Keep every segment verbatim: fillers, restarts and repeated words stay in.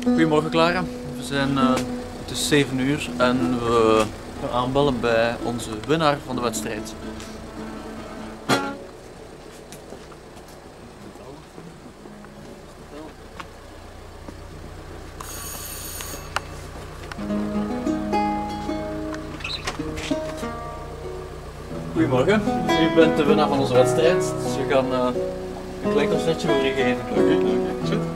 Goedemorgen Clara, we zijn, uh, het is zeven uur en we gaan aanbellen bij onze winnaar van de wedstrijd. Goedemorgen, u bent de winnaar van onze wedstrijd, dus we gaan uh, een klein concertje voor u geven. Oké, okay, oké, okay. Goed.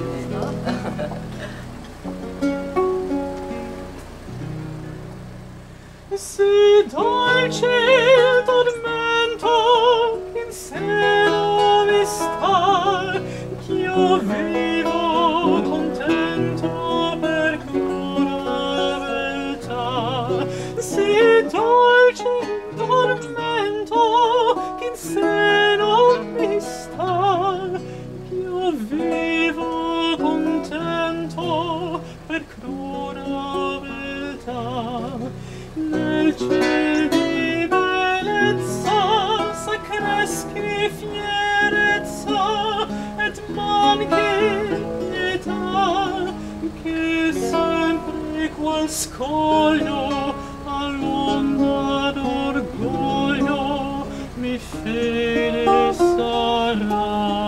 Si dolce il tormento in seno mi sta, ch'io vivo contento per cura beltà. Si dolce il tormento in seno mi sta, ch'io vivo contento per cura beltà. Nel ciel di bellezza s'accreschi fierezza et manchi pietà, che sempre qual scoglio all'onda d'orgoglio mi fede sarà.